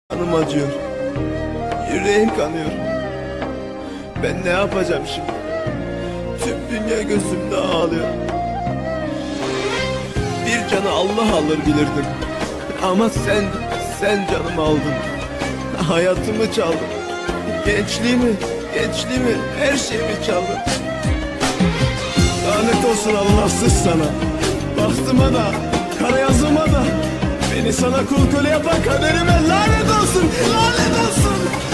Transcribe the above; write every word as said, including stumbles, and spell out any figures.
Kanım acıyor. Yüreğim kanıyor. Ben ne yapacağım şimdi? Tüm dünya gözümde ağlıyor. Bir canı Allah alır bilirdim. Ama sen, sen canımı aldın. Hayatımı çaldın. Gençliğimi, gençliğimi, her şeyimi çaldın. Lanet olsun Allahsız sana. Bahtıma da, kara yazıma da, beni sana kul köle yapan kaderime lanet olsun, lanet olsun.